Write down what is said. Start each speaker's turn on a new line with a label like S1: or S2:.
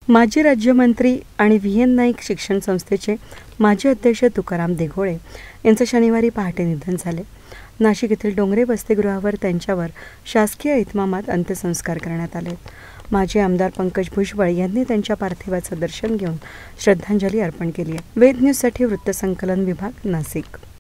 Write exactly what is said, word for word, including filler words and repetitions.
S1: माजी राज्यमंत्री आणि व्ही एन नाईक शिक्षण संस्थेचे माजी अध्यक्ष तुकाराम दिघोळे यांचं शनिवारी पहाटे निधन झाले. नाशिक येथील डोंगरे वसतिगृहावर त्यांच्यावर शासकीय इतमामात अंत्यसंस्कार करण्यात आले. माजी आमदार पंकज भुजबळ यांनी त्यांच्या पार्थिवाचं दर्शन घेऊन श्रद्धांजली अर्पण केली आहे. वेद न्यूजसाठी वृत्तसंकलन विभाग, नाशिक.